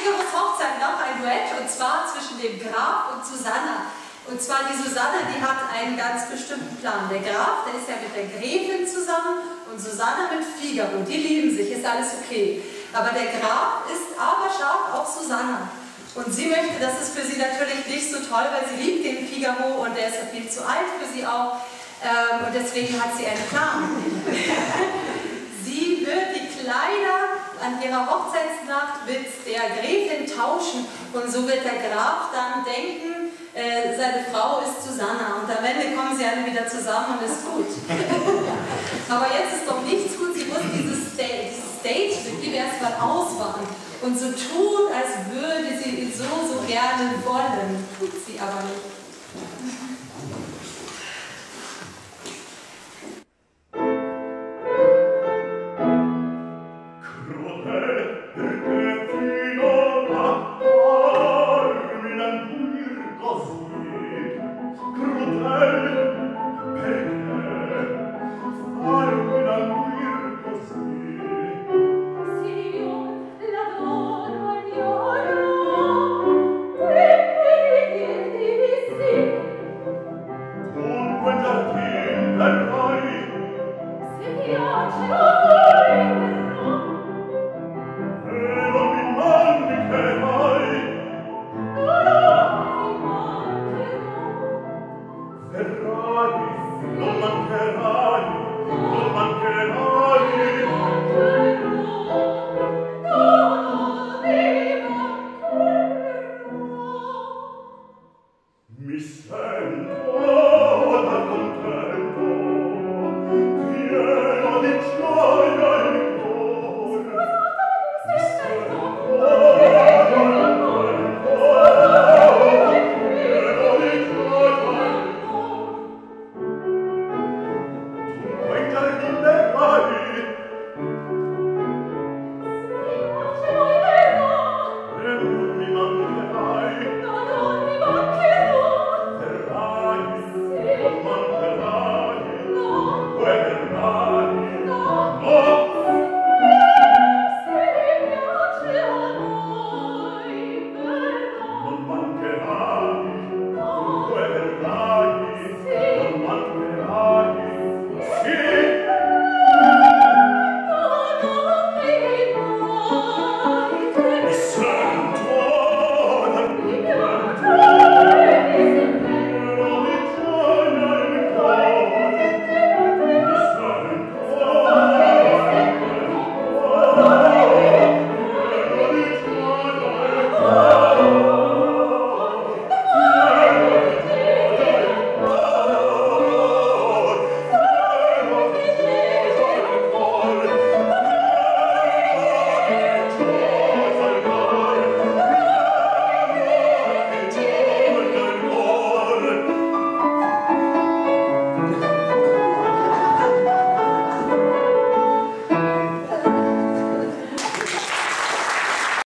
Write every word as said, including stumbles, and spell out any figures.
Figaros Hochzeit noch ein Duett, und zwar zwischen dem Graf und Susanna. Und zwar die Susanna, die hat einen ganz bestimmten Plan. Der Graf, der ist ja mit der Gräfin zusammen und Susanna mit Figaro. Die lieben sich, ist alles okay. Aber der Graf ist aber scharf auf Susanna. Und sie möchte, das ist für sie natürlich nicht so toll, weil sie liebt den Figaro und der ist ja viel zu alt für sie auch. Ähm, und deswegen hat sie einen Plan. Sie wird die Kleider an ihrer Hochzeitsnacht mit der Gräfin tauschen und so wird der Graf dann denken, äh, seine Frau ist Susanna und am Ende kommen sie alle wieder zusammen und ist gut. Aber jetzt ist doch nichts gut, sie muss dieses Date, dieses Date mit ihm erstmal auswachen und so tun, als würde sie ihn so, so gerne wollen. Tut sie aber nicht. Oh,